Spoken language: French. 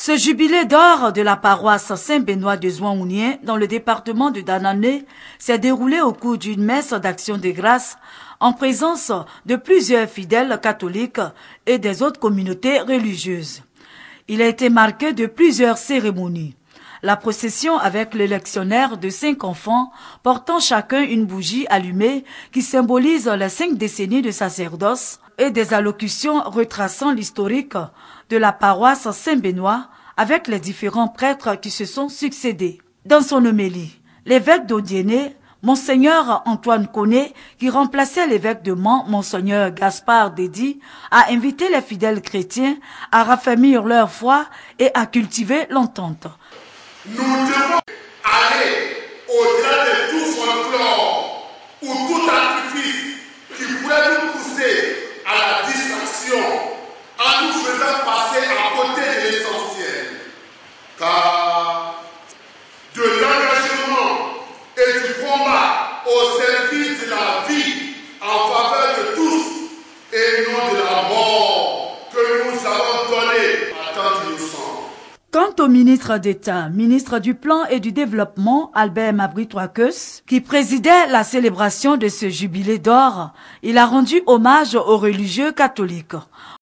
Ce jubilé d'or de la paroisse Saint-Benoît de Zouan-Ounien dans le département de Dananè s'est déroulé au cours d'une messe d'action de grâce en présence de plusieurs fidèles catholiques et des autres communautés religieuses. Il a été marqué de plusieurs cérémonies. La procession avec le lectionnaire de 5 enfants portant chacun une bougie allumée qui symbolise les 5 décennies de sacerdoce et des allocutions retraçant l'historique de la paroisse Saint-Benoît avec les différents prêtres qui se sont succédés. Dans son homélie, l'évêque d'Odiéné, Monseigneur Antoine Koné, qui remplaçait l'évêque de Mans, Monseigneur Gaspard Dédi, a invité les fidèles chrétiens à raffermir leur foi et à cultiver l'entente. Nous devons aller au-delà de tout folklore ou tout artifice qui pourrait nous pousser à la distraction en nous faisant passer à côté de l'essentiel. Car de l'engagement et du combat au service de la vie en faveur de tous et non de la mort que nous avons donnée à tant d'innocents. Quant au ministre d'État, ministre du Plan et du Développement, Albert Mabry-Troikeus, qui présidait la célébration de ce jubilé d'or, il a rendu hommage aux religieux catholiques.